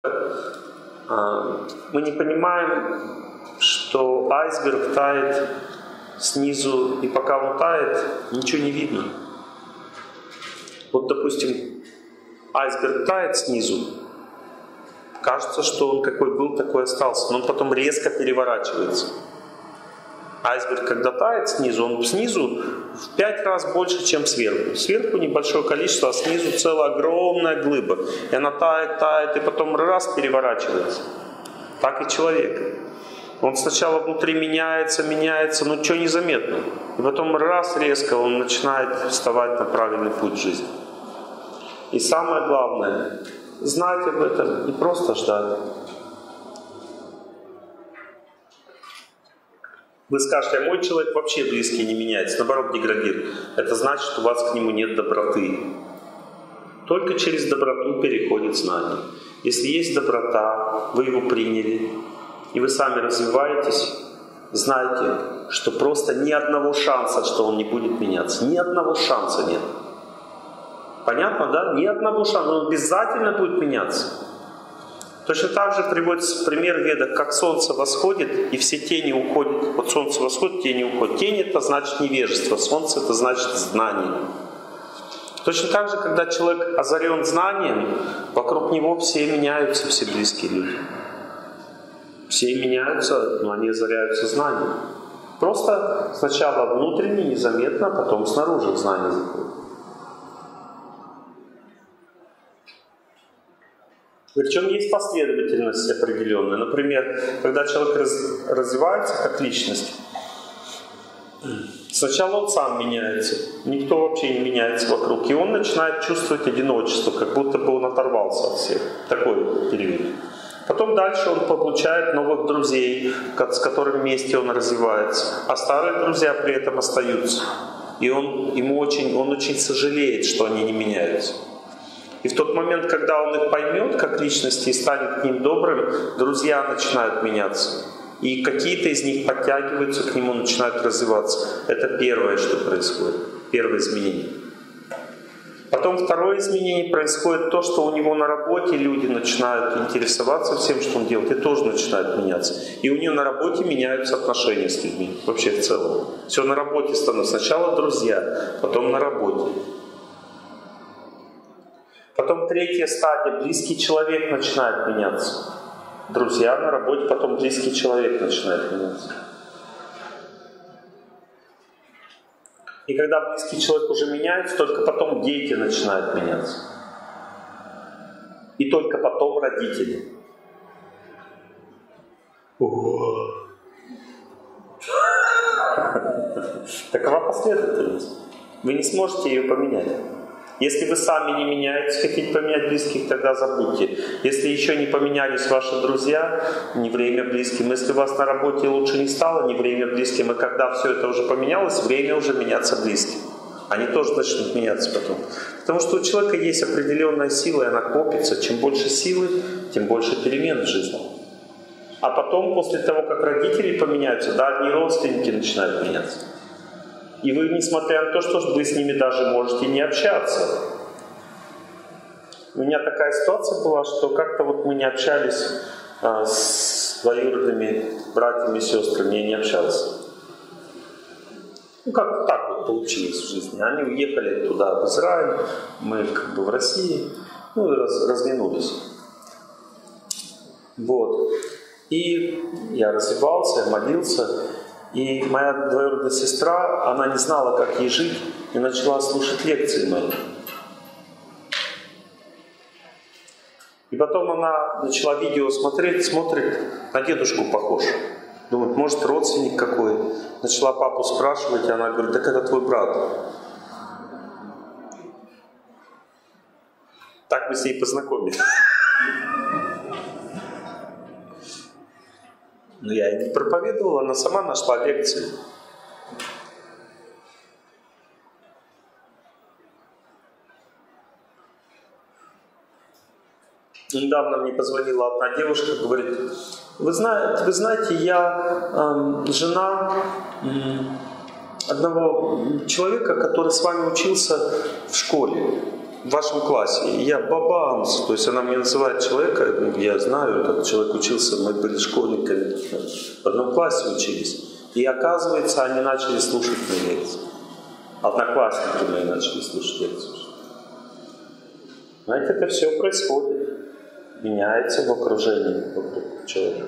мы не понимаем, что айсберг тает снизу, и пока он тает, ничего не видно. Вот, допустим, айсберг тает снизу, кажется, что он какой был, такой остался, но он потом резко переворачивается. Айсберг, когда тает снизу, он снизу в 5 раз больше, чем сверху. Сверху небольшое количество, а снизу целая огромная глыба. И она тает, тает, и потом раз переворачивается. Так и человек. Он сначала внутри меняется, но ничего не заметно. И потом раз резко он начинает вставать на правильный путь жизни. И самое главное, знать об этом и просто ждать. Вы скажете, а мой человек вообще близкий не меняется, наоборот деградирует. Это значит, что у вас к нему нет доброты. Только через доброту переходит знание. Если есть доброта, вы его приняли, и вы сами развиваетесь, знайте, что просто ни одного шанса, что он не будет меняться. Ни одного шанса нет. Понятно, да? Ни одного шанса. Он обязательно будет меняться. Точно так же приводится пример в Ведах, как солнце восходит, и все тени уходят. Вот солнце восходит, тени уходят. Тень — это значит невежество, солнце — это значит знание. Точно так же, когда человек озарен знанием, вокруг него все меняются, все близкие люди. Все меняются, но они озаряются знанием. Просто сначала внутренне, незаметно, а потом снаружи знание заходит. Причем есть последовательность определенная. Например, когда человек развивается как личность, сначала он сам меняется, никто вообще не меняется вокруг, и он начинает чувствовать одиночество, как будто бы он оторвался от всех. Такой период. Потом дальше он получает новых друзей, с которыми вместе он развивается, а старые друзья при этом остаются. И он очень сожалеет, что они не меняются. И в тот момент, когда он их поймет как личности и станет к ним добрым, друзья начинают меняться. И какие-то из них подтягиваются к нему, начинают развиваться. Это первое, что происходит. Первое изменение. Потом второе изменение происходит то, что у него на работе люди начинают интересоваться всем, что он делает, и тоже начинают меняться. И у него на работе меняются отношения с людьми, вообще в целом. Все на работе становится. Сначала друзья, потом на работе. Потом третья стадия, близкий человек начинает меняться. Друзья на работе, потом близкий человек начинает меняться. И когда близкий человек уже меняется, только потом дети начинают меняться. И только потом родители. Такова последовательность. Вы не сможете ее поменять. Если вы сами не меняетесь, хотите поменять близких, тогда забудьте. Если еще не поменялись ваши друзья, не время близким. Если у вас на работе лучше не стало, не время близким. И когда все это уже поменялось, время уже меняться близким. Они тоже начнут меняться потом. Потому что у человека есть определенная сила, и она копится. Чем больше силы, тем больше перемен в жизни. А потом, после того, как родители поменяются, да, одни родственники начинают меняться. И вы, несмотря на то, что вы с ними даже можете не общаться. У меня такая ситуация была, что как-то вот мы не общались с двоюродными братьями и сестрами, я не общался. Ну, как-то так вот получилось в жизни. Они уехали туда, в Израиль, мы как бы в России, ну и разминулись. Вот. И я развивался, я молился. И моя двоюродная сестра, она не знала, как ей жить, и начала слушать лекции мои. И потом она начала видео смотреть, смотрит, на дедушку похож. Думает, может, родственник какой. Начала папу спрашивать, и она говорит, так это твой брат. Так мы с ней познакомились. Но я ей не проповедовал, она сама нашла лекции. Недавно мне позвонила одна девушка, говорит, вы знаете, я жена одного человека, который с вами учился в школе. в вашем классе. И я бабамс. То есть она мне называет человека, я знаю, этот человек учился, мы были школьниками, в одном классе учились. И оказывается, они начали слушать мои лекции. Одноклассники мои начали слушать лекцию. Знаете, это все происходит. Меняется в окружении вокруг человека.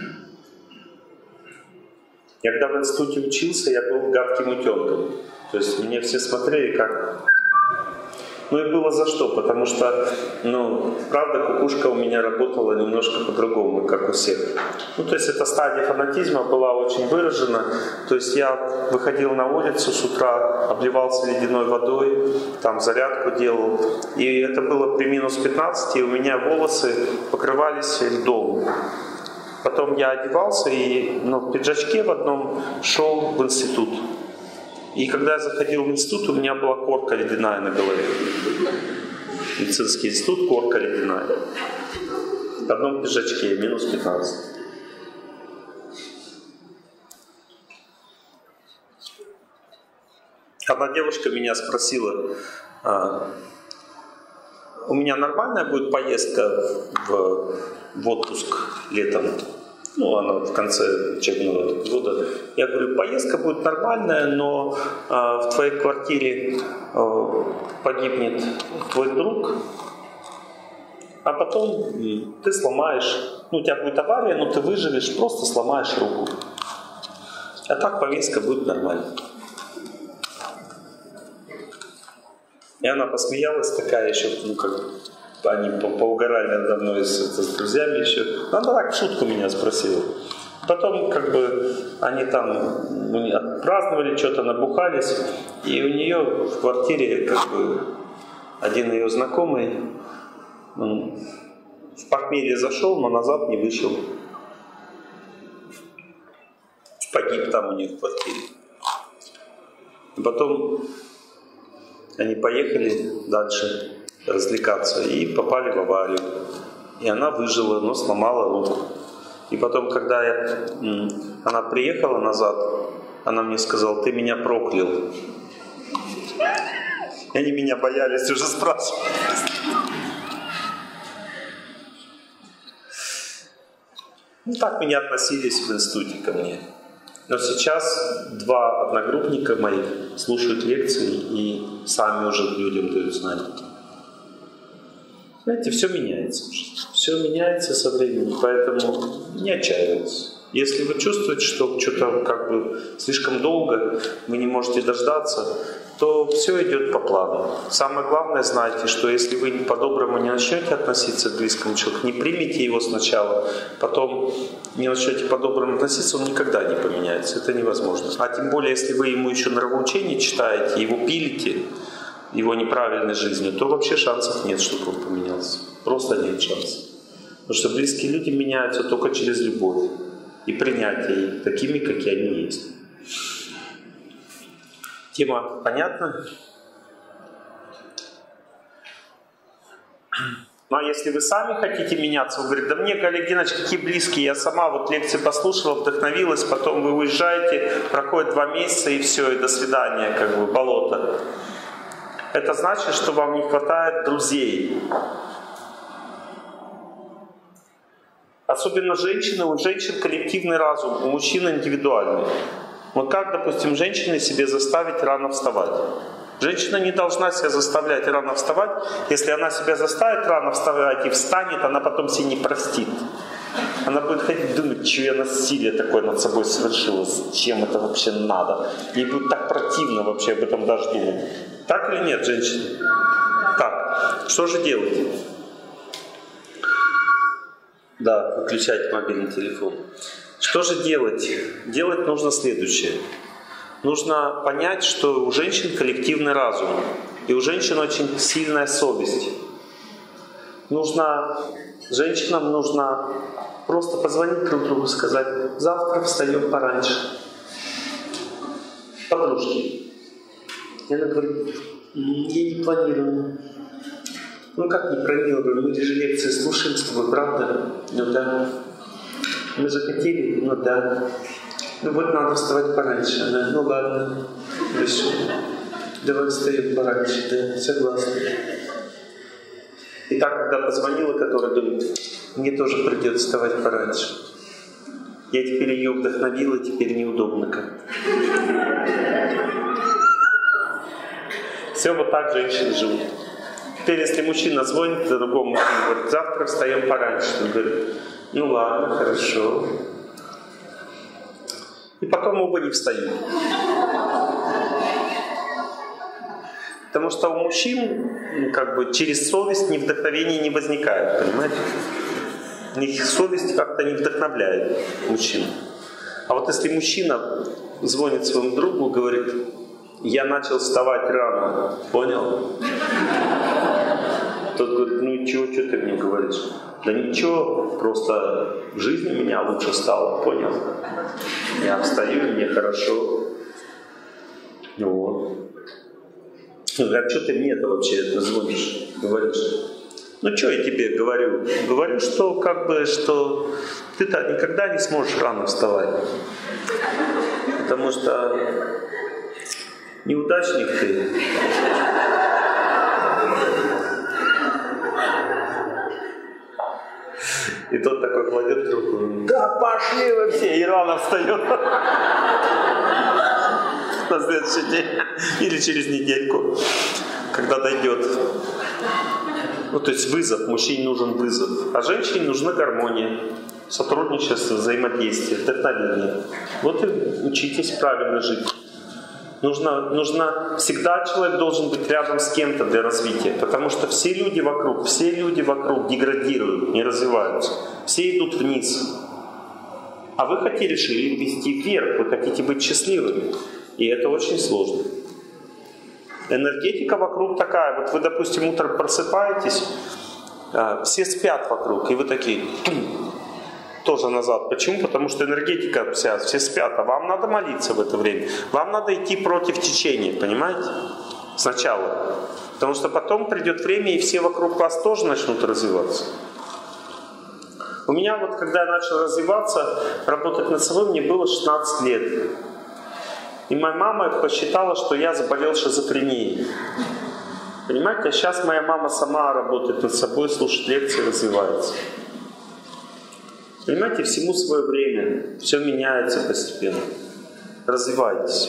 Я когда в институте учился, я был гадким утенком. То есть мне все смотрели как... Ну и было за что, потому что, правда, кукушка у меня работала немножко по-другому, как у всех. То есть эта стадия фанатизма была очень выражена. То есть я выходил на улицу с утра, обливался ледяной водой, там зарядку делал. И это было при минус 15, и у меня волосы покрывались льдом. Потом я одевался и в пиджачке в одном шел в институт. И когда я заходил в институт, у меня была корка ледяная на голове. Медицинский институт, корка ледяная. В одном пиджачке, минус 15. Одна девушка меня спросила, у меня нормальная будет поездка в отпуск летом? Она в конце учебного года. Я говорю, поездка будет нормальная, но в твоей квартире погибнет твой друг, а потом ты сломаешь, у тебя будет авария, но ты выживешь, просто сломаешь руку. А так поездка будет нормальная. И она посмеялась такая еще, они поугорали надо мной с друзьями еще. Она так в шутку меня спросила. Потом они там отпраздновали, что-то набухались. И у нее в квартире один ее знакомый в похмелье зашел, но назад не вышел. Погиб там у нее в квартире. И потом они поехали дальше развлекаться и попали в аварию. И она выжила, но сломала руку. И потом, когда она приехала назад, она мне сказала, ты меня проклял. И они меня боялись уже спрашивать. Так меня относились в институте ко мне. Но сейчас 2 одногруппника моих слушают лекции и сами уже людям дают знания. Знаете, все меняется. Все меняется со временем, поэтому не отчаивайтесь. Если вы чувствуете, что что-то слишком долго, вы не можете дождаться, то все идет по плану. Самое главное, знайте, что если вы по-доброму не начнете относиться к близкому человеку, не примите его сначала, потом не начнете по-доброму относиться, он никогда не поменяется. Это невозможно. А тем более, если вы ему еще нравоучение читаете, его пилите, его неправильной жизнью, то вообще шансов нет, чтобы он поменялся. Просто нет шансов. Потому что близкие люди меняются только через любовь и принятие их такими, какие они есть. Тема понятна? Ну а если вы сами хотите меняться, вы говорите, да мне, Олег Геннадьевич, какие близкие, я сама лекции послушала, вдохновилась, потом вы уезжаете, проходит 2 месяца и все, и до свидания, болото. Это значит, что вам не хватает друзей. Особенно женщины, у женщин коллективный разум, у мужчин индивидуальный. Как, допустим, женщине себе заставить рано вставать? Женщина не должна себя заставлять рано вставать. Если она себя заставит рано вставать и встанет, она потом себе не простит. Она будет ходить думать, что я насилие такое над собой совершила, зачем это вообще надо. Ей будет так противно вообще об этом даже думать. Так или нет, женщины? Так. Что же делать? Да, выключать мобильный телефон. Что же делать? Делать нужно следующее. Нужно понять, что у женщин коллективный разум. И у женщин очень сильная совесть. Женщинам нужно просто позвонить друг другу и сказать, завтра встаем пораньше. Подружки. И она говорит, я не планирую. Как не планирую? Мы же лекции слушаем с тобой, правда? Да. Мы же хотели? Да. Надо вставать пораньше. Да. Ладно. Хорошо. Давай встаем пораньше. Да, согласна. И так, когда позвонила, которая думает, мне тоже придется вставать пораньше. Я теперь ее вдохновила, теперь неудобно как-то. Все вот так женщины живут. Теперь, если мужчина звонит другому мужчине, говорит, завтра встаем пораньше. Он говорит, ну ладно, хорошо. И потом оба не встают. Потому что у мужчин как бы через совесть ни вдохновения не возникает, понимаете? Их совесть как-то не вдохновляет мужчин. А вот если мужчина звонит своему другу и говорит, я начал вставать рано, понял? Тот говорит, ну чего ты мне говоришь? Да ничего, просто в жизни у меня лучше стало, понял? Я встаю, и мне хорошо. Вот. А что ты мне-то вообще звонишь, говоришь? Ну что я тебе говорю? Говорю, что как бы, что ты-то никогда не сможешь рано вставать. Потому что неудачник ты. И тот такой кладет трубку. Да пошли вы все! И рано встает. На следующий день. Или через недельку. Когда дойдет. Ну, то есть вызов. Мужчине нужен вызов. А женщине нужна гармония. Сотрудничество, взаимодействие, вдохновение. Вот и учитесь правильно жить. Нужно всегда человек должен быть рядом с кем-то для развития, потому что все люди вокруг деградируют, не развиваются. Все идут вниз. А вы хотели же вести вверх, вы хотите быть счастливыми. И это очень сложно. Энергетика вокруг такая. Вот вы, допустим, утром просыпаетесь, все спят вокруг, и вы такие... тоже назад. Почему? Потому что энергетика вся, все спят, а вам надо молиться в это время. Вам надо идти против течения, понимаете? Сначала. Потому что потом придет время, и все вокруг вас тоже начнут развиваться. У меня вот, когда я начал развиваться, работать над собой, мне было 16 лет. И моя мама посчитала, что я заболел шизофренией. Понимаете? А сейчас моя мама сама работает над собой, слушает лекции, развивается. Понимаете, всему свое время, все меняется постепенно. Развивайтесь.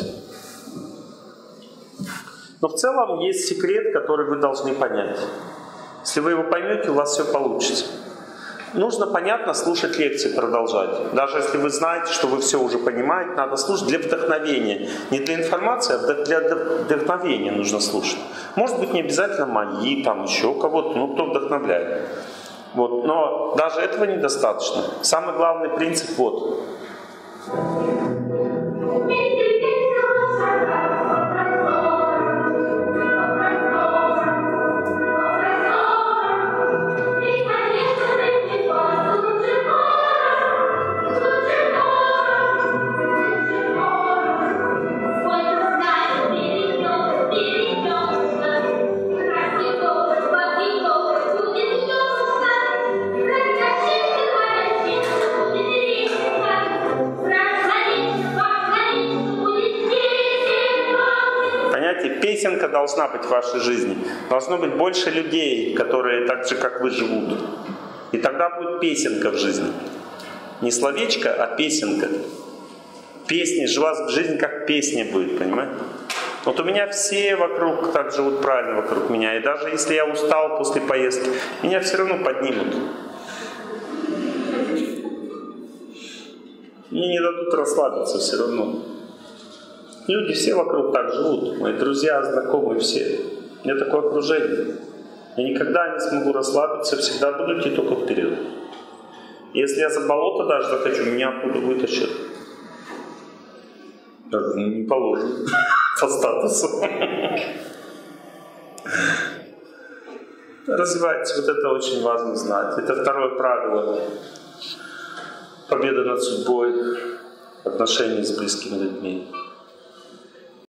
Но в целом есть секрет, который вы должны понять. Если вы его поймете, у вас все получится. Нужно, понятно, слушать лекции, продолжать. Даже если вы знаете, что вы все уже понимаете, надо слушать для вдохновения. Не для информации, а для вдохновения нужно слушать. Может быть, не обязательно мои, там еще кого-то, но кто вдохновляет. Вот. Но даже этого недостаточно. Самый главный принцип вот. Песенка должна быть в вашей жизни. Должно быть больше людей, которые так же, как вы, живут. И тогда будет песенка в жизни. Не словечко, а песенка. Песня, в жизни как песня будет, понимаете? Вот у меня все вокруг так живут правильно вокруг меня. И даже если я устал после поездки, меня все равно поднимут. Мне не дадут расслабиться все равно. Люди все вокруг так живут, мои друзья, знакомые все. У меня такое окружение. Я никогда не смогу расслабиться, всегда буду идти только вперед. Если я за болото даже захочу, меня оттуда вытащат. Не положено по статусу. Развивайтесь, вот это очень важно знать. Это второе правило. Победа над судьбой, отношения с близкими людьми.